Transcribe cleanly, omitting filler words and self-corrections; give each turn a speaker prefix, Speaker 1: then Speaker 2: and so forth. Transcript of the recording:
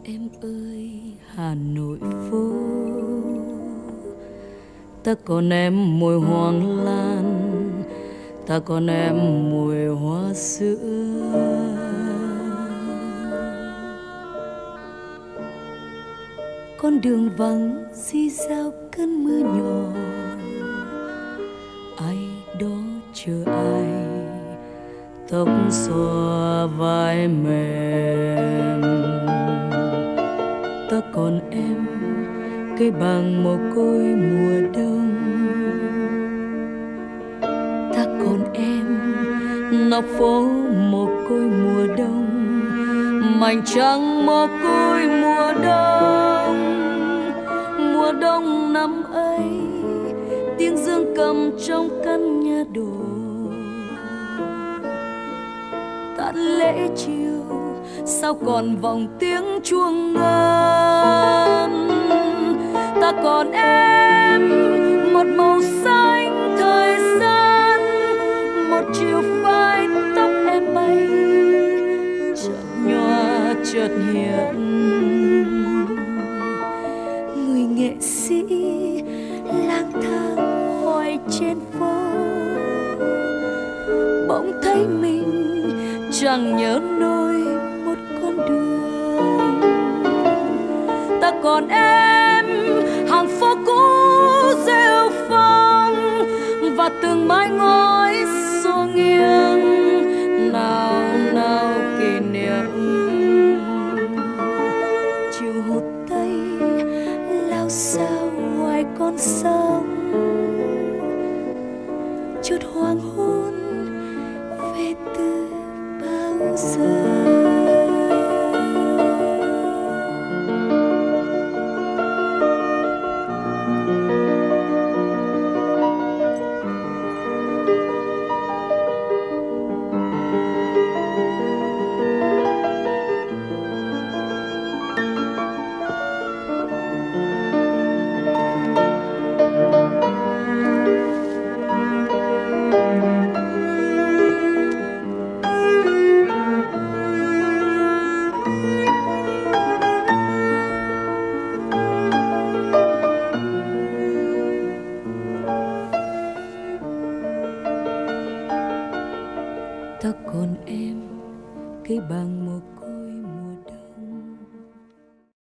Speaker 1: Em ơi Hà Nội phố, ta còn em mùi hoang lan, ta còn em mùi hoa sữa. Con đường vắng rì rào cơn mưa nhỏ, ai đó chờ ai, tóc xõa vai mềm. Ta còn em cây bằng mồ côi mùa đông, ta còn em nóc phố mồ côi mùa đông, mảnh trăng mồ côi mùa đông. Mùa đông năm ấy tiếng dương cầm trong căn nhà đổ, tàn lễ chiều sao còn vòng tiếng chuông ngân. Ta còn em một màu xanh thời gian, một chiều phai tóc em bay chợt nhòa chợt hiện. Người nghệ sĩ lang thang hoài trên phố, bỗng thấy mình chẳng nhớ nổi một con đường. Ta còn em hàng phố cũ rêu phong và từng mái ngói xô nghiêng, nào nào kỷ niệm. Chiều hồ Tây lao sao ngoài con sông,